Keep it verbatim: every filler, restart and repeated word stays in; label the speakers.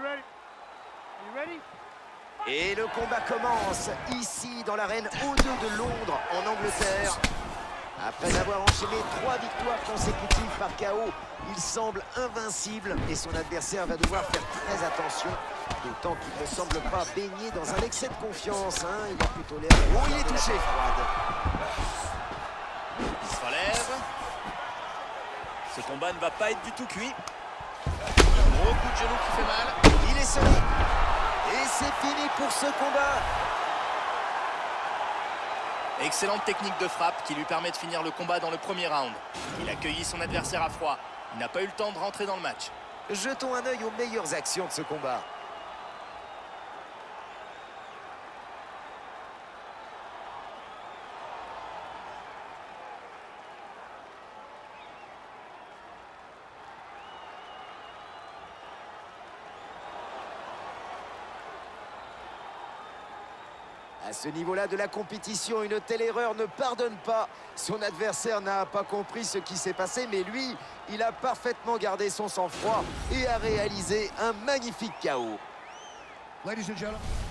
Speaker 1: Et le combat commence ici dans l'arène O deux de Londres en Angleterre. Après avoir enchaîné trois victoires consécutives par K O, il semble invincible et son adversaire va devoir faire très attention. D'autant qu'il ne semble pas baigner dans un excès de confiance. Hein. Il a plutôt l'air...
Speaker 2: Oh, il est touché. Il se relève. Ce combat ne va pas être du tout cuit. Un gros coup de genou qui fait mal.
Speaker 1: Il est solide. Et c'est fini pour ce combat.
Speaker 2: Excellente technique de frappe qui lui permet de finir le combat dans le premier round. Il a accueilli son adversaire à froid. Il n'a pas eu le temps de rentrer dans le match.
Speaker 1: Jetons un œil aux meilleures actions de ce combat. À ce niveau-là de la compétition, une telle erreur ne pardonne pas. Son adversaire n'a pas compris ce qui s'est passé, mais lui, il a parfaitement gardé son sang-froid et a réalisé un magnifique K O.
Speaker 3: Ladies and gentlemen.